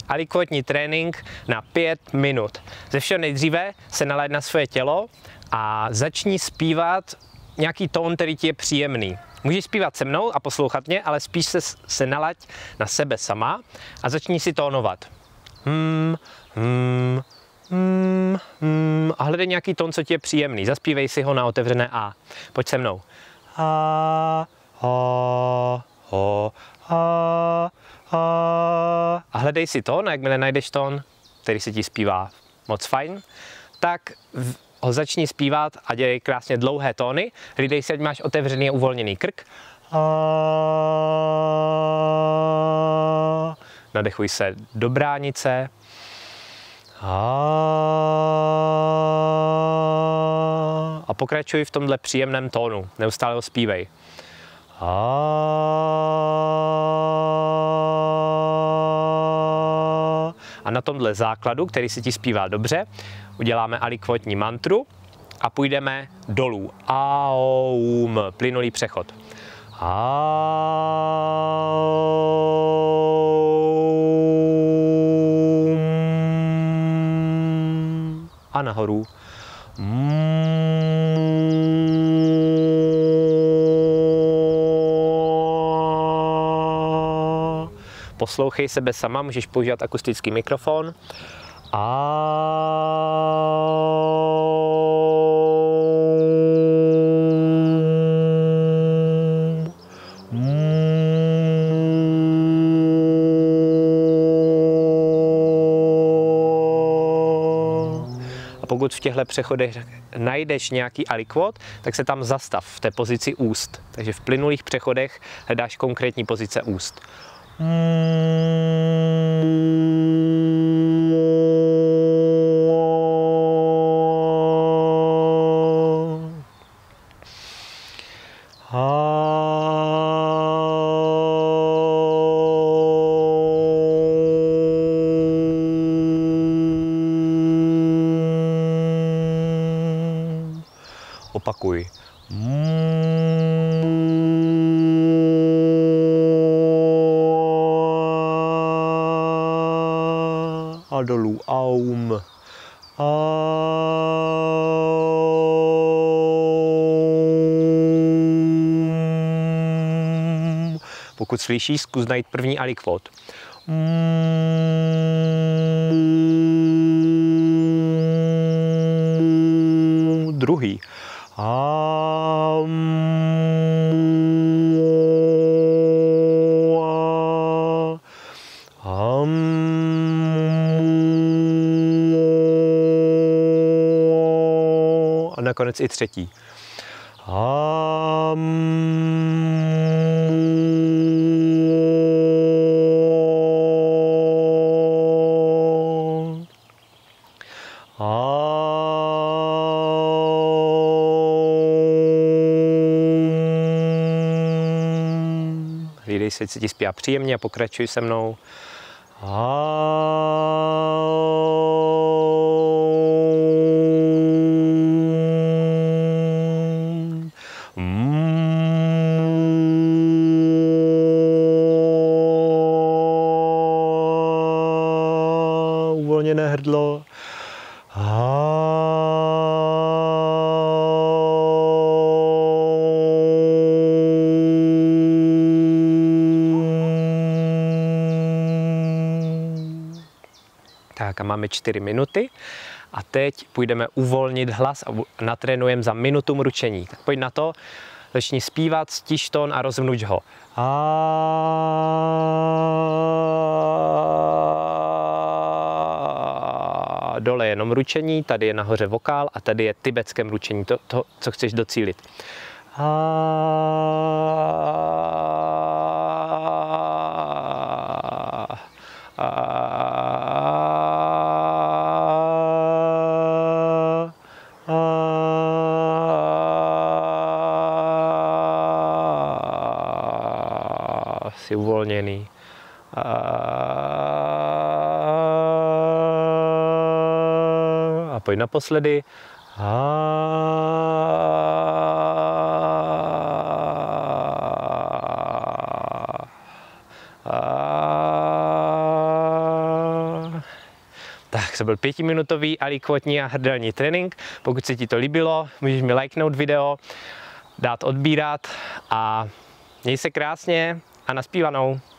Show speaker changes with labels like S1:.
S1: alikvotní trénink na 5 minut. Ze všeho nejdříve se nalaď na svoje tělo a začni zpívat nějaký tón, který ti je příjemný. Můžeš zpívat se mnou a poslouchat mě, ale spíš se nalaď na sebe sama a začni si tónovat. A hledej nějaký tón, co ti je příjemný. Zaspívej si ho na otevřené A. Pojď se mnou. A hledej si tón, a jakmile najdeš tón, který se ti zpívá moc fajn, tak ho začni zpívat a dělej krásně dlouhé tóny. Hlídej si, ať máš otevřený a uvolněný krk. Nadechuj se do bránice. A pokračuj v tomhle příjemném tónu. Neustále ho zpívej. A na tomhle základu, který se ti zpívá dobře, uděláme alikvotní mantru a půjdeme dolů. Aum, plynulý přechod. Aum. A nahoru. Poslouchej sebe sama, můžeš používat akustický mikrofon. A pokud v těchto přechodech najdeš nějaký alikvot, tak se tam zastav v té pozici úst. Takže v plynulých přechodech hledáš konkrétní pozice úst. Opakuj. A dolů. Aum. Aum. Pokud slyšíš, zkus najít první alikvot. Druhý. A nakonec i třetí. Hlídej se, co ti zpívá příjemně a pokračuj se mnou. Uvolněné hrdlo. Tak a máme 4 minuty a teď půjdeme uvolnit hlas a natrénujeme za minutu mručení. Tak pojď na to, začni zpívat, stiž tón a rozvnuť ho. Dole je jenom ručení, tady je nahoře vokál a tady je tibetské mručení, to co chceš docílit. Jsi uvolněný. A pojď naposledy. Tak to byl 5minutový alikvotní a hrdelní trénink. Pokud se ti to líbilo, můžeš mi lajknout video, dát odbírat a měj se krásně a naspívanou.